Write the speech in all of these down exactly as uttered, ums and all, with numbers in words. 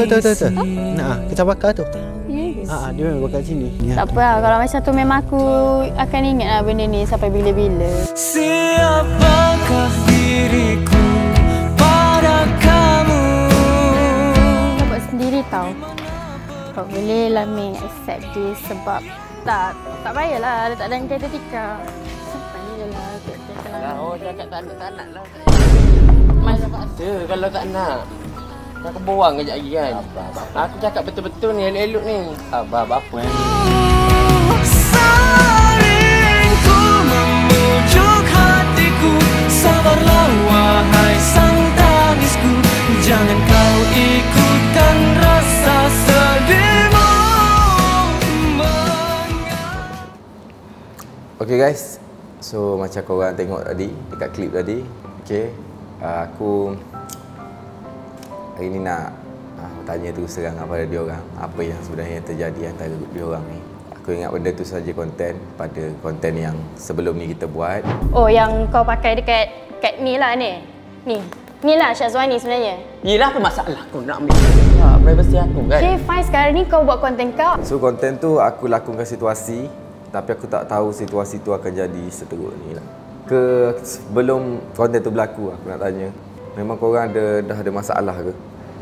betul betul betul. Nah, kecap bakar tu. Yes. Ah, dia memang bakar sini. Tak apa lah, kalau macam tu memang aku akan ingat lah benda ni sampai bila-bila. Siapakah diriku pada kamu? Kau buat sendiri tau. Kau boleh lah Ming accept dia sebab tak, tak payahlah letak dalam kereta Tika. Simpan je lah kereta Lah, Tika. oh cakap tak nak, tak nak lah. Mana paksa kalau tak nak. Cakap buang kejap lagi kan. Aku cakap betul-betul ni, elok-elok ni. Abah, apa ni? Saringku memujuk hatiku, sabarlah wahai sang tangisku, jangan kau ikutkan rasa sedihmu. Okay guys, so macam korang tengok tadi dekat klip tadi, okay, uh, aku hari ni nak uh, tanya terus terang kepada diorang apa yang sebenarnya terjadi antara diorang ni. Aku ingat benda tu saja konten pada konten yang sebelum ni kita buat. Oh, yang kau pakai dekat kat ni lah ni. Ni. Ni lah Syazwani sebenarnya. Yelah, apa masalah kau nak ambil ah, privacy aku kan? Okay, fine. Sekarang ni kau buat konten kau. So konten tu aku lakonkan situasi, tapi aku tak tahu situasi tu akan jadi seteruk ni lah. Ke sebelum konten tu berlaku, aku nak tanya, memang korang ada, dah ada masalah ke?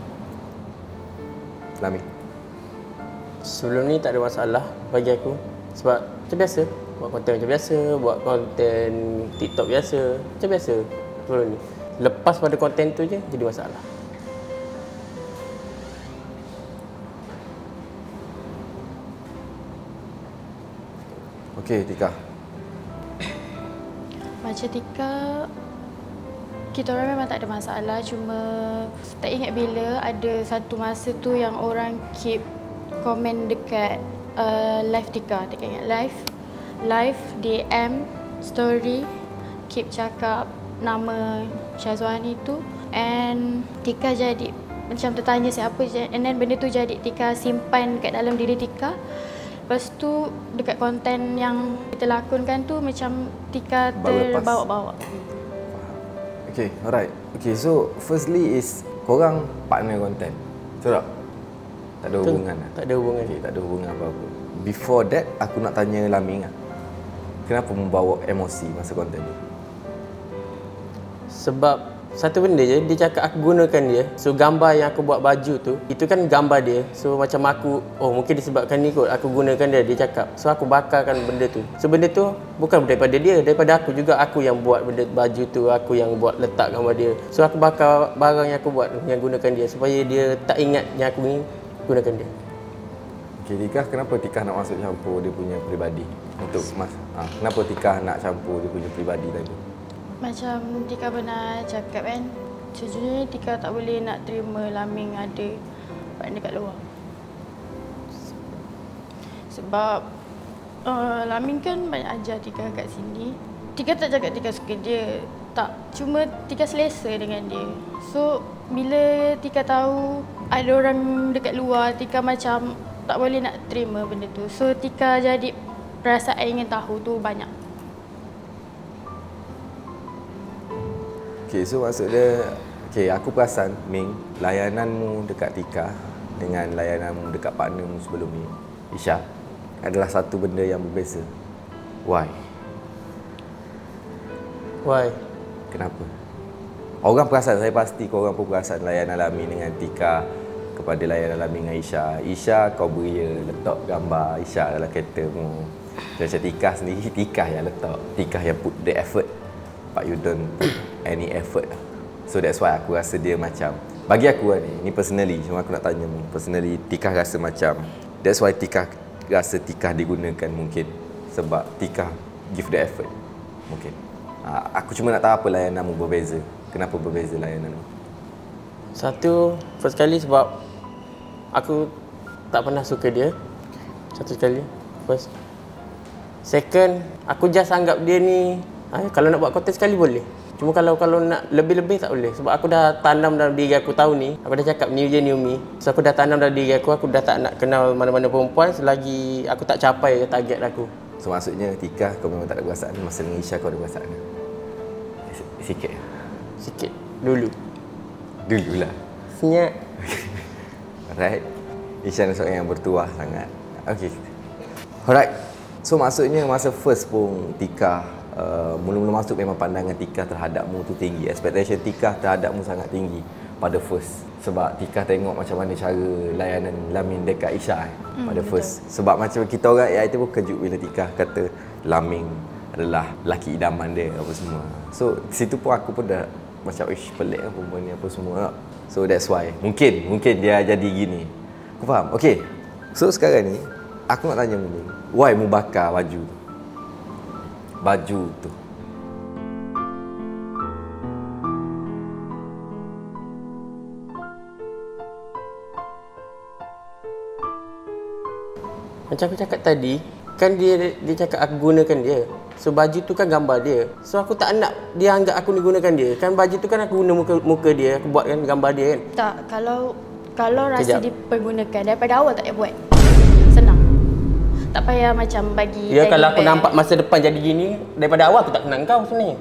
Lami? Sebelum ni tak ada masalah bagi aku. Sebab macam biasa, buat konten macam biasa, buat konten TikTok biasa, macam biasa sebelum ni. Lepas pada konten tu je jadi masalah. Okey, Tika. Macam Tika, kita orang memang tak ada masalah, cuma tak ingat bila ada satu masa tu yang orang keep komen dekat uh, live Tika. Tak ingat live, live D M story keep cakap nama Syazwani tu, and Tika jadi macam tertanya siapa je, and then benda tu jadi Tika simpan kat dalam diri Tika. Lepas tu dekat konten yang kita lakonkan tu macam Tika terbawa-bawa. Okay, alright. Okay, so firstly is korang partner konten. Betul tak? Tak ada hubungan lah. Tak ada hubungan. Okay, tak ada hubungan apa-apa. Before that, aku nak tanya Laming lah. Kenapa membawa emosi masa konten tu? Sebab satu benda je, dia cakap aku gunakan dia. So gambar yang aku buat baju tu, itu kan gambar dia. So macam aku, oh mungkin disebabkan ni kot, aku gunakan dia, dia cakap. So aku bakarkan benda tu. So benda tu bukan daripada dia, daripada aku juga. Aku yang buat benda baju tu, aku yang buat letak gambar dia. So aku bakar barang yang aku buat yang gunakan dia, supaya dia tak ingat yang aku ni gunakan dia. Okay, Tika, kenapa Tika nak masuk campur dia punya peribadi? Untuk mas, ha, kenapa Tika nak campur dia punya peribadi tadi? Macam Tika pernah cakap kan, sejujurnya Tika tak boleh nak terima Laming ada partner kat luar. Sebab uh, Laming kan banyak ajar Tika kat sini. Tika tak cakap Tika suka dia, tak. Cuma Tika selesa dengan dia. So bila Tika tahu ada orang dekat luar, Tika macam tak boleh nak terima benda tu. So Tika jadi perasaan ingin tahu tu banyak. Okay, so maksud dia, okay, aku perasan, Ming, layananmu dekat Tika dengan layananmu dekat partnermu sebelum ni, Isha, adalah satu benda yang berbeza. Why? Why? Kenapa? Orang perasan, saya pasti korang pun perasan layanan Lami dengan Tika kepada layanan Lami dengan Isha. Isha kau beria letak gambar Isha dalam keretamu. Macam Tika sendiri, Tika yang letak. Tika yang put the effort. But you don't put any effort. So that's why aku rasa dia macam, bagi aku lah ni, ni personally, cuma aku nak tanya mu, personally Tika rasa macam, that's why Tika rasa Tika digunakan mungkin sebab Tika give the effort mungkin. Uh, aku cuma nak tahu apa layananmu berbeza. Kenapa berbeza layananmu? Satu, first kali sebab aku tak pernah suka dia. Satu sekali, first. Second, aku just anggap dia ni, ah, kalau nak buat konten sekali boleh. Cuma kalau kalau nak lebih-lebih tak boleh. Sebab aku dah tanam dalam diri aku tahu ni. Aku dah cakap new year new me. So aku dah tanam dalam diri aku, aku dah tak nak kenal mana-mana perempuan selagi aku tak capai target aku. So maksudnya Tika kau memang tak ada perasaan, masa dengan Isha kau ada perasaan? Sikit? Sikit. Dulu. Dululah. Senyap. Alright. Ishan seorang yang bertuah sangat. Okay. Alright. So maksudnya masa first pun Tika uh, mula-mula masuk memang pandangan Tika terhadapmu tu tinggi. Expectation Tika terhadapmu sangat tinggi pada first. Sebab Tika tengok macam mana cara layanan Lamin dekat Isha eh, hmm, pada first. Betul. Sebab macam kita orang A I tu pun kejut bila Tika kata Lamin adalah laki idaman dia apa semua. So situ pun aku pun dah macam ish pelik lah perempuan ni apa semua. So that's why mungkin mungkin dia jadi gini. Aku faham. Okay. So sekarang ni aku nak tanya Muning, why mu bakar baju tu? Baju tu. Macam aku cakap tadi, kan dia dia cakap aku gunakan dia. So baju tu kan gambar dia. So aku tak nak dia anggap aku ni gunakan dia. Kan baju tu kan aku guna muka muka dia, aku buatkan gambar dia kan. Tak, kalau kalau rasa Kejap. dipergunakan daripada awal tak payah buat. Senang. Tak payah macam bagi Ya kalau aku bag. nampak masa depan jadi gini, daripada awal aku tak kenal kau sebenarnya.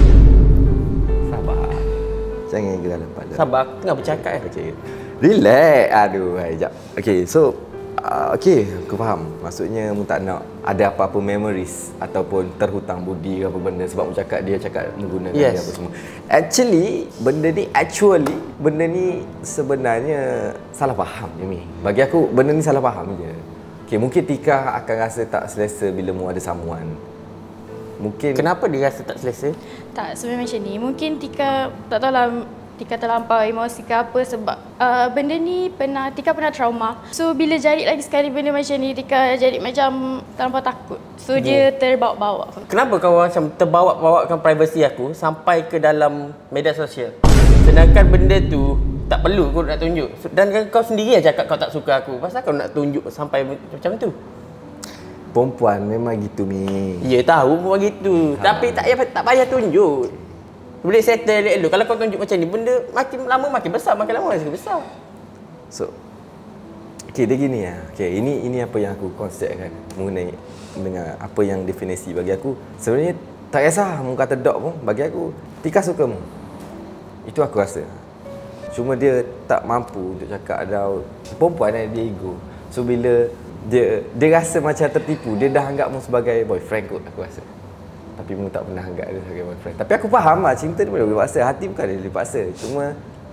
Sabar. Jangan gerak pada. Sabar, aku tengah bercakap eh. Okay. Relax. Aduh, hai, jap. Okay, so uh, okay, aku faham. Maksudnya mu tak nak ada apa-apa memories ataupun terhutang budi ke apa benda sebab mu cakap dia cakap menggunakan Yes. dia apa semua. Actually, benda ni actually benda ni sebenarnya salah faham je Mi. Bagi aku benda ni salah faham je. Okay, mungkin Tika akan rasa tak selesa bila mu ada someone. Mungkin Kenapa dia rasa tak selesa? Tak, sebenarnya macam ni. Mungkin Tika tak tahulah Tika terlampau emosi ke apa sebab uh, benda ni pernah Tika pernah trauma. So bila jadi lagi sekali benda macam ni Tika jadi macam terlampau takut. So hmm. dia terbawa-bawa. Kenapa kau macam terbawa-bawakan privasi aku sampai ke dalam media sosial? Sedangkan benda tu tak perlu kau nak tunjuk. Dan kau sendiri yang cakap kau tak suka aku. Pasal kau nak tunjuk sampai macam tu? perempuan memang gitu Mi. Ya tahu pun begitu. Ha. Tapi tak payah tak payah tunjuk. Boleh settle elok. Kalau kau tunjuk macam ni, benda makin lama makin besar, makin lama makin besar. So, okay, dia gini lah. Okay, ini ini apa yang aku konsepkan mengenai dengan apa yang definisi bagi aku. Sebenarnya tak kisah mu kata dok pun, bagi aku Tika suka mu. Itu aku rasa. Cuma dia tak mampu untuk cakap ada perempuan ada dia ego. So bila dia dia rasa macam tertipu, dia dah anggap mu sebagai boyfriend kot aku rasa. Tapi mu tak pernah anggap dia sebagai boyfriend. Tapi aku faham lah, cinta dia boleh dipaksa, hati bukan dia dipaksa. Cuma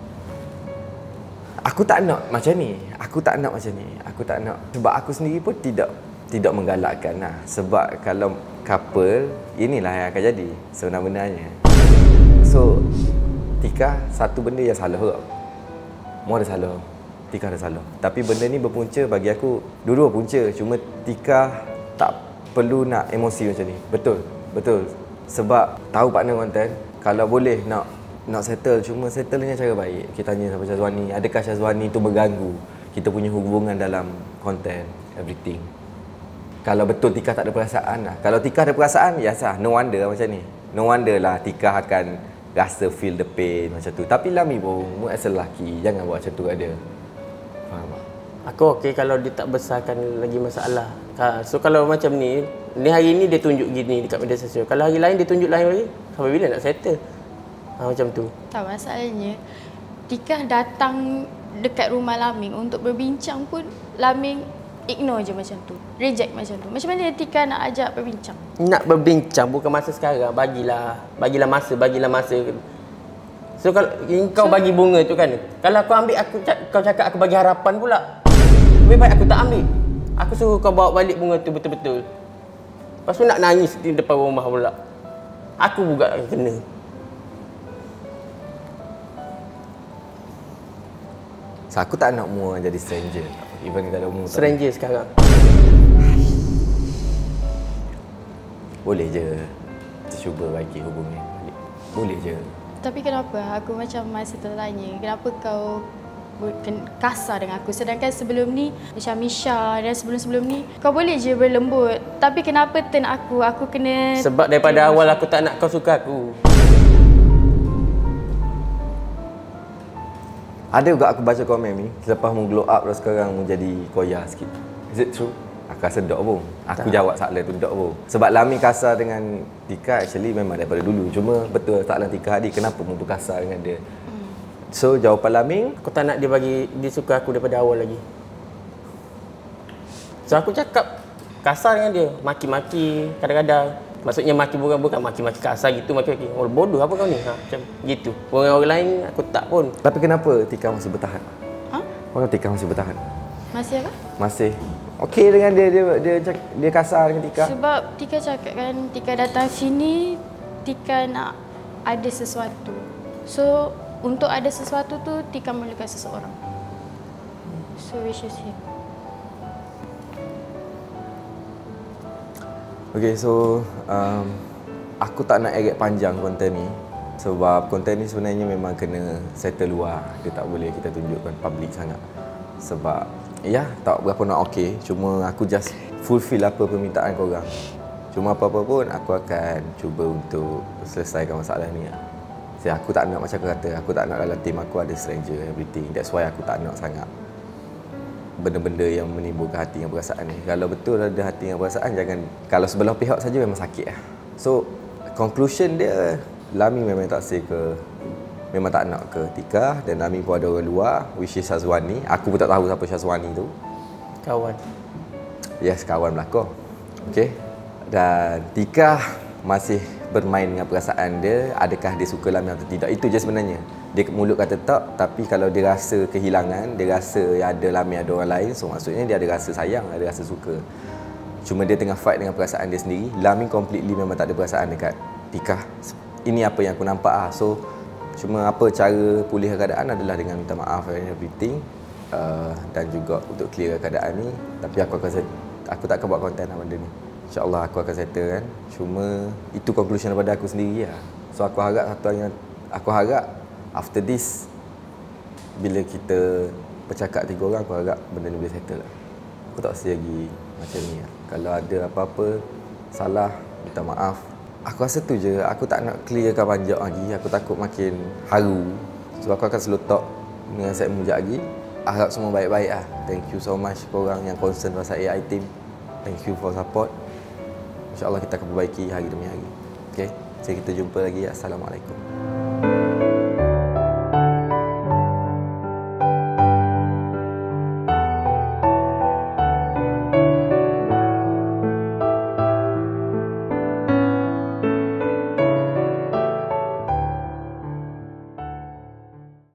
aku tak nak macam ni. Aku tak nak macam ni. Aku tak nak. Sebab aku sendiri pun tidak tidak menggalakkan lah. Sebab kalau couple, inilah yang akan jadi sebenarnya. So, Tika satu benda yang salah ke? Mu ada salah. Tika ada salah. Tapi benda ni berpunca bagi aku dua-dua punca. Cuma Tika tak perlu nak emosi macam ni. Betul. Betul. Sebab tahu partner konten, kalau boleh nak nak settle, cuma settle dengan cara baik. Kita tanya sama Syazwani, adakah Syazwani tu berganggu kita punya hubungan dalam konten, everything. Kalau betul Tika tak ada perasaan lah. Kalau Tika ada perasaan, ya sah, no wonder lah macam ni. No wonder lah Tika akan rasa feel the pain macam tu. Tapi Lami pun, mu as a lelaki, jangan buat macam tu kat dia. Faham tak? Aku okey kalau dia tak besarkan lagi masalah. Ha, so kalau macam ni, ni hari ni dia tunjuk gini dekat media sosial. Kalau hari lain dia tunjuk lain lagi, sampai bila nak settle? Ha, macam tu. Tak, masalahnya Tika datang dekat rumah Laming untuk berbincang pun Laming ignore je macam tu. Reject macam tu. Macam mana Tika nak ajak berbincang? Nak berbincang bukan masa sekarang. Bagilah, bagilah masa, bagilah masa. So kalau kau bagi bunga tu kan, kalau kau ambil aku kau cakap aku bagi harapan pula. Lebih baik aku tak ambil. Aku suruh kau bawa balik bunga tu betul-betul. Lepas tu nak nangis di depan rumah pula. Aku juga kena. So, aku tak nak mu jadi stranger. Even kalau mu Stranger sekarang. boleh je. Kita cuba bagi hubungan balik. Boleh je. Tapi kenapa aku macam masih tertanya, kenapa kau kasar dengan aku, sedangkan sebelum ni macam Misha dan sebelum-sebelum ni kau boleh je berlembut. Tapi kenapa turn aku aku kena? Sebab daripada awal aku tak nak kau suka aku. Ada juga aku baca komen ni, selepas mu glow up dah sekarang mu jadi koya sikit. Is it true? Aku rasa dok pun. Aku tak jawab soalan tu dok pun. Sebab Lami kasar dengan Tika actually memang daripada dulu. Cuma betul soalan Tika tadi, kenapa mu tu kasar dengan dia? Hmm. So jawapan Laming, Aku tak nak dia bagi, dia suka aku daripada awal lagi. So aku cakap kasar dengan dia, maki-maki kadang-kadang. Maksudnya maki bukan bukan maki-maki kasar gitu, maki-maki. Oh bodoh apa kau ni? Ha, macam gitu. Orang-orang lain aku tak pun. tapi kenapa Tika masih bertahan? Ha? Kenapa Tika masih bertahan? Masih apa? Masih okey dengan dia dia dia dia, dia kasar dengan Tika. Sebab Tika cakap kan, Tika datang sini, Tika nak ada sesuatu. So, untuk ada sesuatu tu, Tika memerlukan seseorang. So, which is him. Okay, so um, aku tak nak eret panjang konten ni sebab konten ni sebenarnya memang kena settle luar. Dia tak boleh kita tunjukkan public sangat. Sebab ya, tak berapa nak okey. Cuma aku just fulfill apa permintaan korang. Cuma apa-apa pun aku akan cuba untuk selesaikan masalah ni. So, aku tak nak macam kata, aku tak nak dalam team aku ada stranger everything. That's why aku tak nak sangat benda-benda yang menimbulkan hati yang perasaan ni. Kalau betul ada hati yang perasaan, jangan, kalau sebelah pihak saja memang sakit lah. So, conclusion dia, Lami memang tak say ke, memang tak nak ke Tika, dan Lami pun ada orang luar, which is Syazwani. Aku pun tak tahu siapa Syazwani tu. Kawan. Yes, kawan belakang. Okay. Dan Tika masih bermain dengan perasaan dia, adakah dia suka Lami atau tidak. Itu je sebenarnya. Dia mulut kata tak, tapi kalau dia rasa kehilangan, dia rasa yang ada Lami ada orang lain, so maksudnya dia ada rasa sayang, ada rasa suka. Cuma dia tengah fight dengan perasaan dia sendiri. Lami completely memang tak ada perasaan dekat Tika. Ini apa yang aku nampak ah. So cuma apa cara pulih keadaan adalah dengan minta maaf and everything, uh, dan juga untuk clear keadaan ni. Tapi aku akan aku tak akan buat konten lah benda ni. InsyaAllah aku akan settle kan. Cuma itu conclusion daripada aku sendiri lah. So aku harap satu yang aku harap after this, bila kita bercakap tiga orang, aku harap benda ni boleh settle lah. Aku tak rasa lagi macam ni lah. Kalau ada apa-apa salah, minta maaf. Aku rasa tu je, aku tak nak clearkan panjang lagi. Aku takut makin haru. So aku akan slow talk dengan segmen sekejap lagi. Harap semua baik-baik lah. Thank you so much korang yang concern pasal A I team. Thank you for support. InsyaAllah kita akan perbaiki hari demi hari. Okay, so kita jumpa lagi. Assalamualaikum.